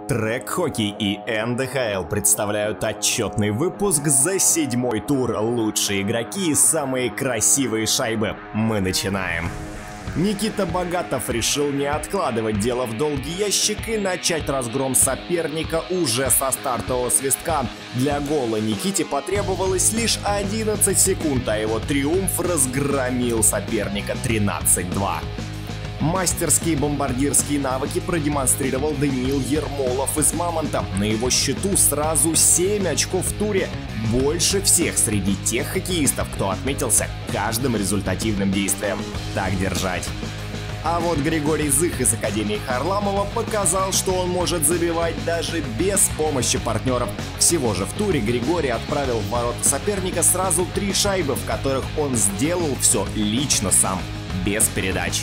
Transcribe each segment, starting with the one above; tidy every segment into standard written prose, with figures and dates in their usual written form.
Трек Хоккей и НДХЛ представляют отчетный выпуск за 7-й тур. Лучшие игроки и самые красивые шайбы. Мы начинаем. Никита Богатов решил не откладывать дело в долгий ящик и начать разгром соперника уже со стартового свистка. Для гола Никите потребовалось лишь 11 секунд, а его триумф разгромил соперника 13-2. Мастерские бомбардирские навыки продемонстрировал Даниил Ермолов из Мамонта. На его счету сразу 7 очков в туре. Больше всех среди тех хоккеистов, кто отметился каждым результативным действием. Так держать. А вот Григорий Зых из Академии Харламова показал, что он может забивать даже без помощи партнеров. Всего же в туре Григорий отправил в ворота соперника сразу 3 шайбы, в которых он сделал все лично сам, без передач.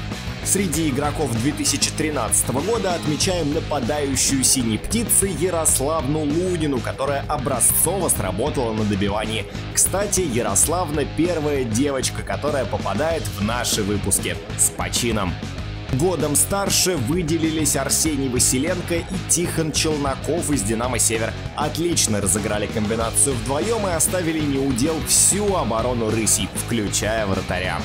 Среди игроков 2013 года отмечаем нападающую синей птицы Ярославну Лунину, которая образцово сработала на добивании. Кстати, Ярославна первая девочка, которая попадает в наши выпуски. С почином! Годом старше выделились Арсений Василенко и Тихон Челноков из «Динамо Север». Отлично разыграли комбинацию вдвоем и оставили неудел всю оборону рысей, включая вратаря.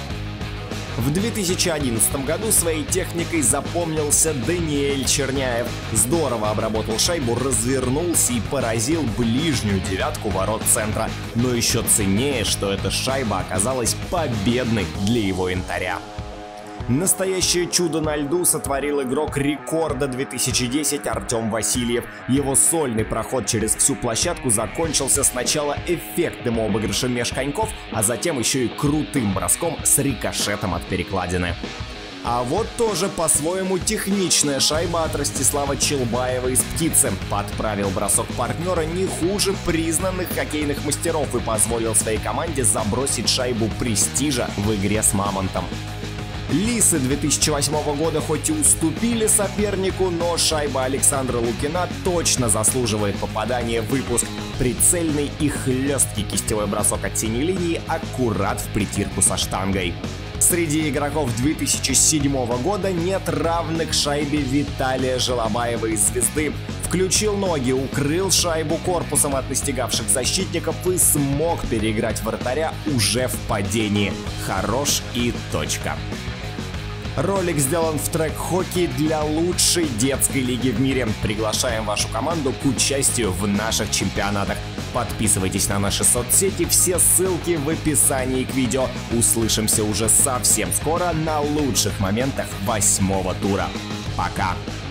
В 2011 году своей техникой запомнился Даниэль Черняев. Здорово обработал шайбу, развернулся и поразил ближнюю девятку ворот центра. Но еще ценнее, что эта шайба оказалась победной для его янтаря. Настоящее чудо на льду сотворил игрок рекорда 2010 Артем Васильев. Его сольный проход через всю площадку закончился сначала эффектным обыгрышем меж коньков, а затем еще и крутым броском с рикошетом от перекладины. А вот тоже по-своему техничная шайба от Ростислава Челбаева из «Птицы». Подправил бросок партнера не хуже признанных хоккейных мастеров и позволил своей команде забросить шайбу престижа в игре с Мамонтом. Лисы 2008 года хоть и уступили сопернику, но шайба Александра Лукина точно заслуживает попадания в выпуск. Прицельный и хлесткий кистевой бросок от синей линии аккурат в притирку со штангой. Среди игроков 2007 года нет равных шайбе Виталия Желобаева из «Звезды». Включил ноги, укрыл шайбу корпусом от настигавших защитников и смог переиграть вратаря уже в падении. Хорош и точка. Ролик сделан в Трек Хоккей для лучшей детской лиги в мире. Приглашаем вашу команду к участию в наших чемпионатах. Подписывайтесь на наши соцсети, все ссылки в описании к видео. Услышимся уже совсем скоро на лучших моментах 8-го тура. Пока!